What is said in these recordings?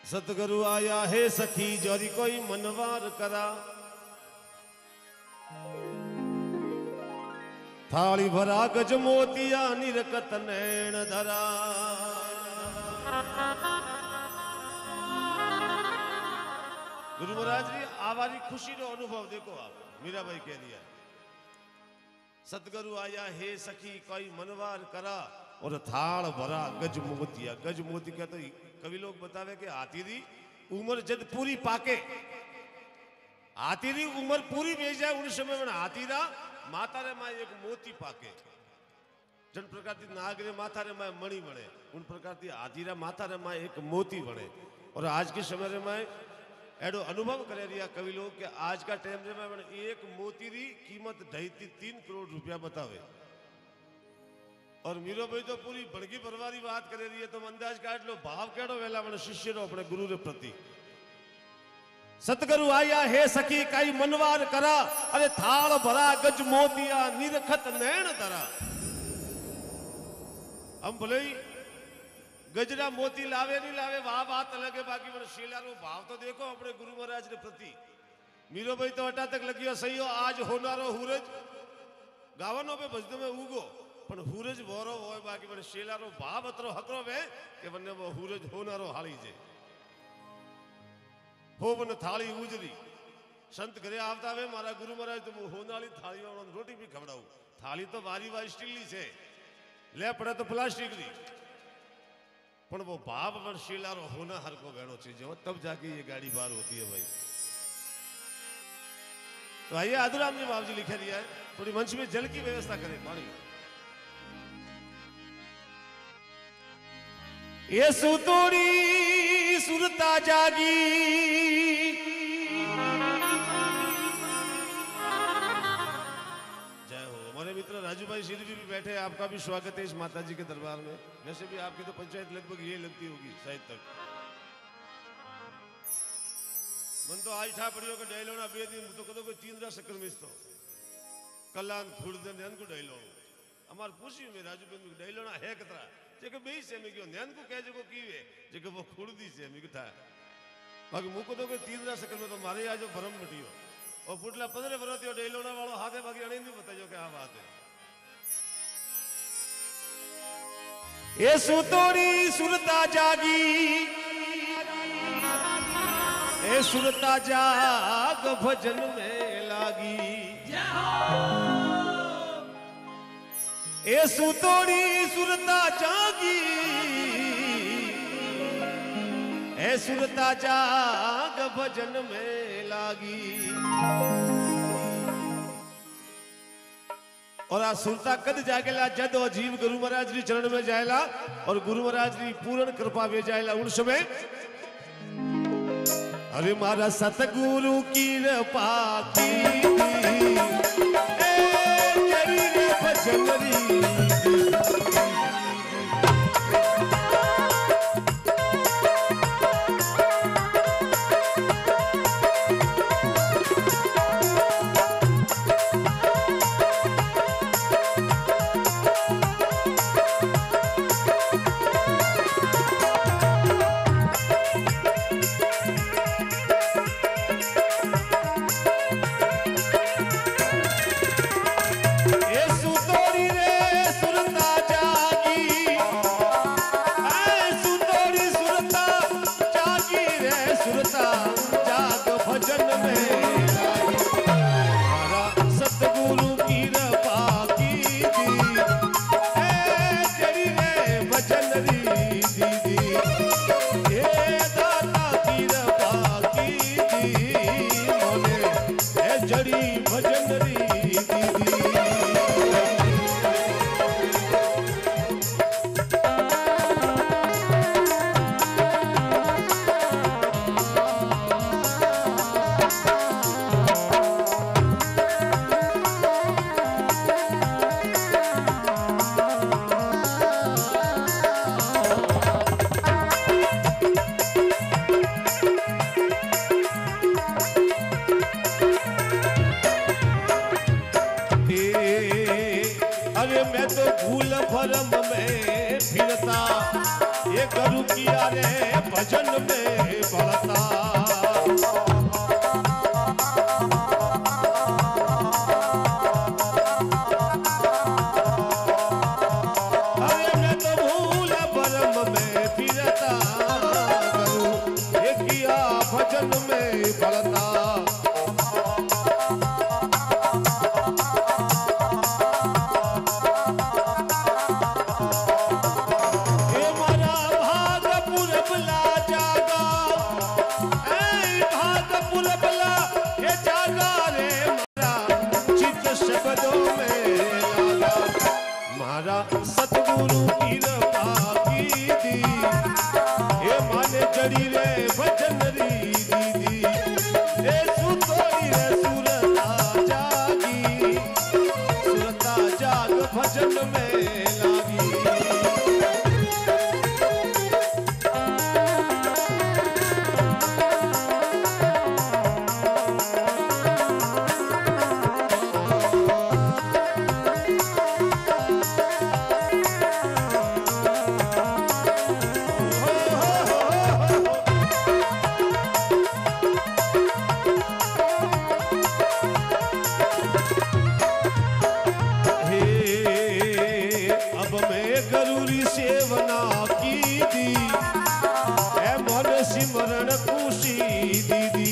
सतगुरु आया है सखी जोरी कोई मनवार करा, थाली भरा गज मोतिया निरकत नैन धरा। गुरु महाराज जी आवारी खुशी नो अनुभव देखो आप, मीरा भाई कह दिया सतगुरु आया हे सखी कोई मनवार करा और थाल भरा गज मोतिया। गज मोती क्या तो कवि लोग बतावे कि हाथी री उम्र जब पूरी पाके, हाथी री उम्र पूरी बेच जाए उन समय में हाथी रा माता रे मां एक मोती पाके। जन प्रकार की नाग रे माथा रे मां मणि बने, उन प्रकार की हाथी रा माथा रे मां एक मोती बने। और आज के समय रे मां एडो अनुभव करे रिया कवि लोग के आज का टाइम रे मां एक मोती री कीमत 2.5-3 करोड़ रुपया बतावे। और मीरो भाई तो पूरी बड़गी परवारी बात करे रही है, तो अंदाज काट लो भाव केड़ो वेला मन शिष्य रो अपने गुरु रे प्रति। सतगुरु आया हे सखी काई मनवार करा, अरे थाल भरा गज मोतिया निरखत नैन धरा। हम भले ही गजरा मोती लावे नहीं लावे वाह बात अलग है, बाकी मन शीलारो भाव तो देखो अपने गुरु महाराज रे प्रति। मीरो भाई तो अटा तक लगियो सही हो आज होनारो हुरज गावनो पे भजदो में उगो, पण हुरज वोरो होय बाकी मन शीलारो भाव अतरो हकरो वे के वने वो हुरज होनारो हाली जे हो बन थाली उजरी। संत घरे आवता वे मारा गुरु महाराज तो होनाली थाली में रोटी भी खवड़ाऊ। थाली तो बारी बारी स्टील ली छे, ले पड़े तो प्लास्टिक री, पण वो भाव मन शीलारो होना हर को वेणो चीज हो, तब जाके ये गाड़ी बाहर होती है भाई। तो आइए आदुराम जी बाबू जी लिखे दिया है, थोड़ी मंच में जल की व्यवस्था करें पानी। ये सुतोड़ी सुरता जागी, जय हो। हमारे मित्र राजू भाई श्री भी बैठे, आपका भी स्वागत है इस माता जी के दरबार में। वैसे भी आपकी तो पंचायत लगभग ये लगती होगी शायद तक। मन तो आज ठा पड़ियो के डायलो ना बे दिन तो कदो कोई 3 रात चक्कर में तो कलान खुड़ दे नैन को डायलो हमार पूछी में राजू बन डायलो ना है कतरा जेके बेई से में क्यों नैन को कह जको कीवे जेके वो खुड़ दी से में था बाकी मुको तो कोई 3 रात चक्कर में तो मारे आज भरम मटियो और पुटला 15 बरतियो डायलो ना वालो हाथे बाकी अणे नहीं बतायो क्या बात है। ये सुतोड़ी सुरता जागी, ए सुरता जाग भजन में लागी। ए सुतोड़ी सुरता जागी, ए सुरता जाग भजन में लागी। और आ सुरता कद जागेला जद और जीव गुरु महाराज जी चरण में जाएला और गुरु महाराज जी पूर्ण कृपा वे जाएला उन समय। अरे मारा सतगुरु की कृपा की जरी भजनरी भरम में फिरता ये गुरु किया रे भजन में जागा ऐ भाग पुरबला ये जागा रे मारा चित शब्दों में लागा मारा सतगुरु की कृपा की दी ये माने जड़ी रे भजन री दीदी ए सुतोरी रे सुरता जागी सुरता जाग भजन में लागी सिमरण खुशी दीदी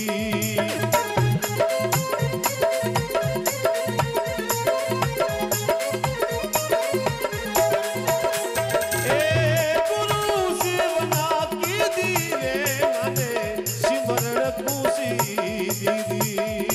ए गुरु सेवना की दी रे मने सिमरण खुशी दीदी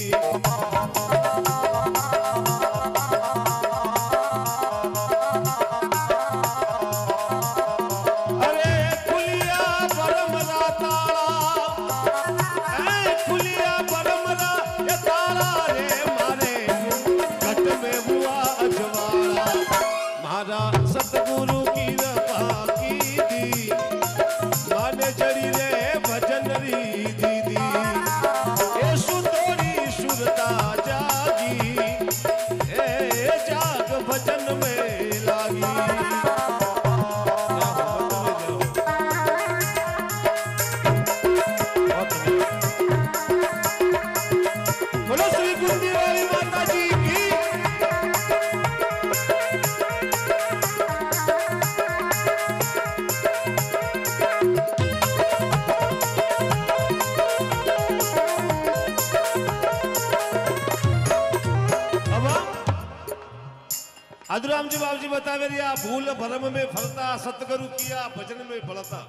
सतगुरु की कृपा की दी माने जड़ी रे भजन री दीदी ए सुतोरी सुरता जागी ए जाग भजन में लागी बोलो श्री कुंती वाली माता जी की अधुराम जी बाबू जी बतावे रिया भूल भरम में फलता सतगुरु किया भजन में फलता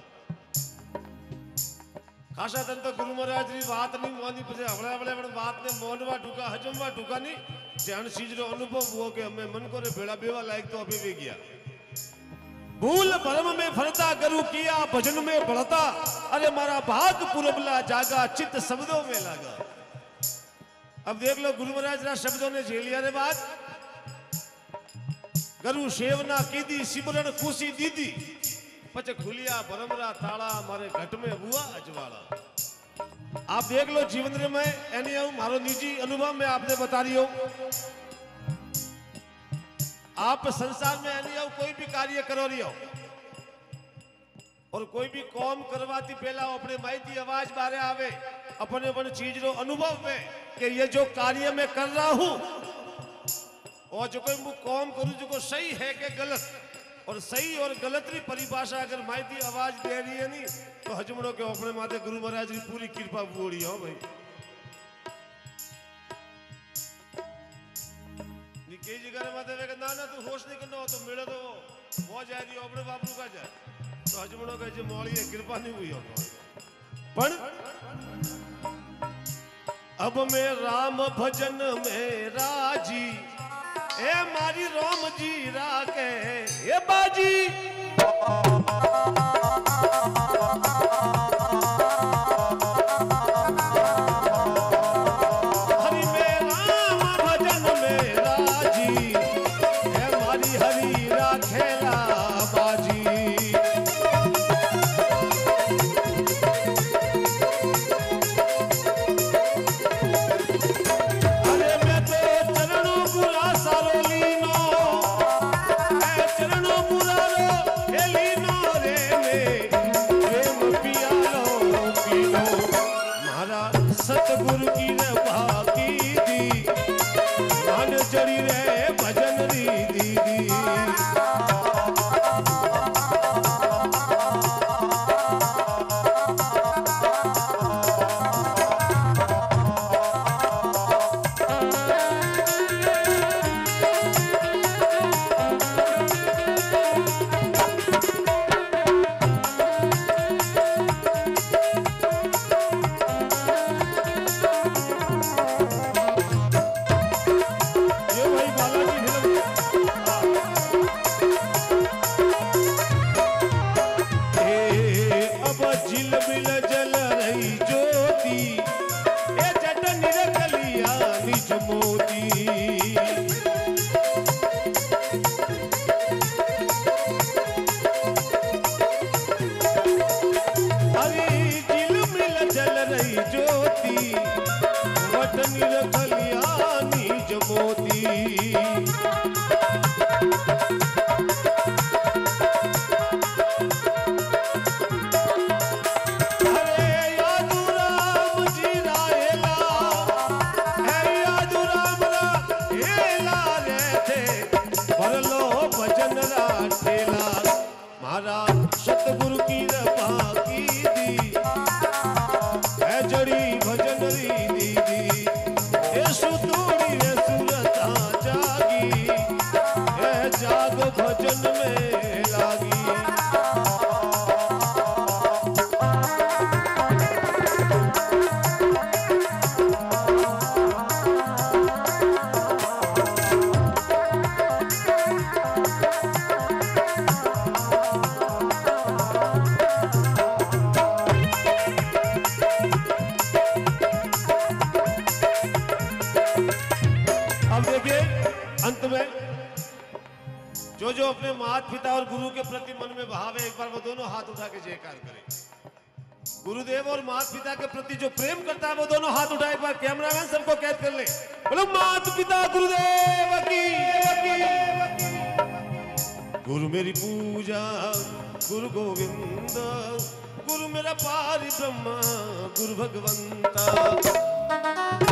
खासा तन तो गुरु महाराज री बात नहीं मानी पछे हवळे बात ने मोनवा ढुका हजमवा ढुका नहीं जान चीज रो अनुभव हुओ के हमें मन को रे बेड़ा बेवा लायक तो अभी भी गया भूल भरम में फलता गुरु किया भजन में फलता अरे मारा भाग पुरबला जागा चित शब्दों में लागा अब देख लो गुरु महाराज रा शब्दों ने झेलिया रे बात गुरु सेवना कीदी सिमरन खुशी दीदी पचे खुलिया भरमरा ताला मारे घट में हुआ अजवाड़ा आप देख लो जीवन रे मैं एनी मारो निजी अनुभव में आपने बता रही हूं आप संसार में एनी कोई भी कार्य करो रही हो और कोई भी कौम करवाती पहला अपने माइती आवाज बारे आवे अपने अपन चीज रो अनुभव में कि ये जो कार्य मैं कर रहा हूं और जो कोई मुझ कौम करूं जो सही है कि गलत और सही और गलत की परिभाषा अगर माइती आवाज दे रही है नहीं तो हजमड़ो के अपने माते गुरु महाराज की पूरी कृपा बोड़ी हो भाई कई जगह माते वे ना ना तू होश नहीं करना हो तो मिले तो वो जाए रही अपने बापू का जाए तो हजमड़ो के जो मौली है कृपा नहीं हुई हो पर अब मैं राम भजन में राजी ए मारी राम जी राके ए बाजी हरि में राम भजन में राजी ए मारी हरि राखेला बाजी मिल जल रही ज्योति ए जट निरखलिया निज मोती हरी जिल मिल जल रही ज्योति वट निरखलिया निज मोती सतगुरु की कृपा की दी है जड़ी भजन री दीदी ए सुतोड़ी है सुरता जागी है जाग भजन में लागी अंत में जो अपने माता पिता और गुरु के प्रति मन में भाव है एक बार वो दोनों हाथ उठा के जयकार करें। गुरुदेव और माता पिता के प्रति जो प्रेम करता है वो दोनों हाथ उठाए एक बार कैमरामैन सबको कैद कर ले। बोलो माता पिता गुरुदेव की। गुरु मेरी पूजा गुरु गोविंद गुरु मेरा पारि ब्रह्मा गुरु भगवंता।